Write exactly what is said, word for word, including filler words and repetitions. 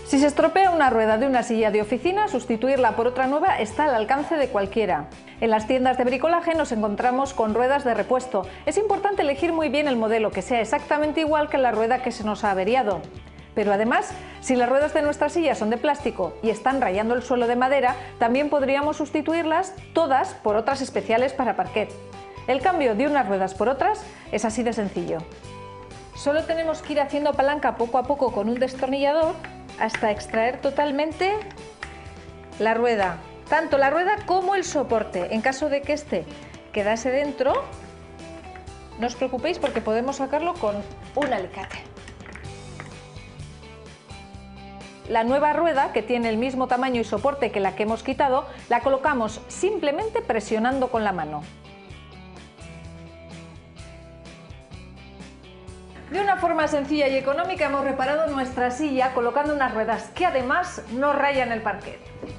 Si se estropea una rueda de una silla de oficina, sustituirla por otra nueva está al alcance de cualquiera. En las tiendas de bricolaje nos encontramos con ruedas de repuesto. Es importante elegir muy bien el modelo, que sea exactamente igual que la rueda que se nos ha averiado. Pero además, si las ruedas de nuestra silla son de plástico y están rayando el suelo de madera, también podríamos sustituirlas todas por otras especiales para parquet. El cambio de unas ruedas por otras es así de sencillo. Solo tenemos que ir haciendo palanca poco a poco con un destornillador hasta extraer totalmente la rueda, tanto la rueda como el soporte. En caso de que este quedase dentro, no os preocupéis porque podemos sacarlo con un alicate. La nueva rueda, que tiene el mismo tamaño y soporte que la que hemos quitado, la colocamos simplemente presionando con la mano. De una forma sencilla y económica hemos reparado nuestra silla colocando unas ruedas que además no rayan el parquet.